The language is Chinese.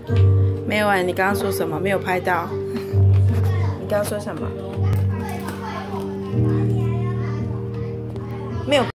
没有啊，你刚刚说什么？没有拍到。你刚刚说什么？没有。